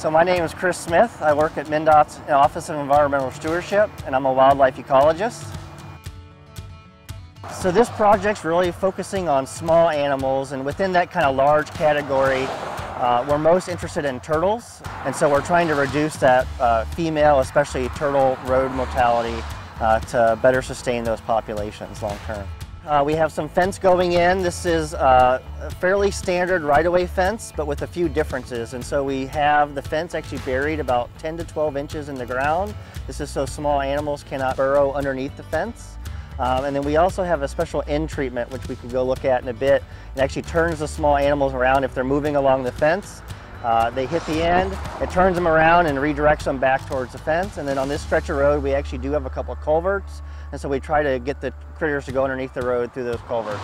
So my name is Chris Smith. I work at MnDOT's Office of Environmental Stewardship, and I'm a wildlife ecologist. So this project's really focusing on small animals, and within that kind of large category, we're most interested in turtles. And so we're trying to reduce that female, especially turtle road mortality, to better sustain those populations long term. We have some fence going in. This is a fairly standard right-of-way fence, but with a few differences. And so we have the fence actually buried about 10 to 12 inches in the ground. This is so small animals cannot burrow underneath the fence. And then we also have a special end treatment, which we could go look at in a bit. It actually turns the small animals around if they're moving along the fence. They hit the end, it turns them around and redirects them back towards the fence. And then on this stretch of road, we actually do have a couple of culverts. And so we try to get the critters to go underneath the road through those culverts.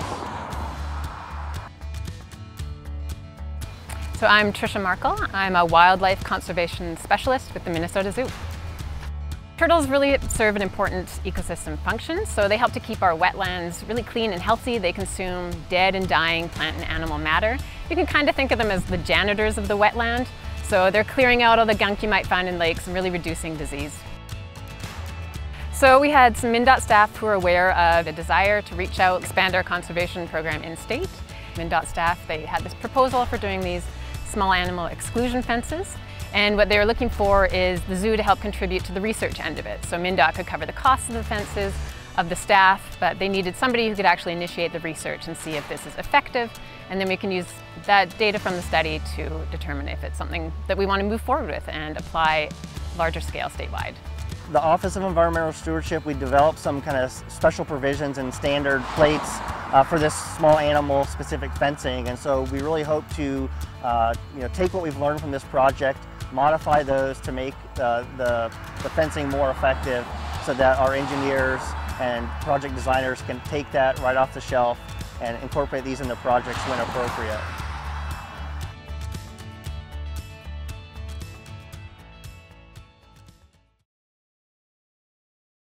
So I'm Tricia Markle. I'm a wildlife conservation specialist with the Minnesota Zoo. Turtles really serve an important ecosystem function, so they help to keep our wetlands really clean and healthy. They consume dead and dying plant and animal matter. You can kind of think of them as the janitors of the wetland. So they're clearing out all the gunk you might find in lakes and really reducing disease. So we had some MnDOT staff who are aware of a desire to reach out, expand our conservation program in-state. MnDOT staff, they had this proposal for doing these small animal exclusion fences. And what they were looking for is the zoo to help contribute to the research end of it. So MnDOT could cover the cost of the fences, of the staff, but they needed somebody who could actually initiate the research and see if this is effective. And then we can use that data from the study to determine if it's something that we want to move forward with and apply larger scale statewide. The Office of Environmental Stewardship, we developed some kind of special provisions and standard plates for this small animal specific fencing. And so we really hope to take what we've learned from this project, modify those to make the fencing more effective so that our engineers and project designers can take that right off the shelf and incorporate these into projects when appropriate.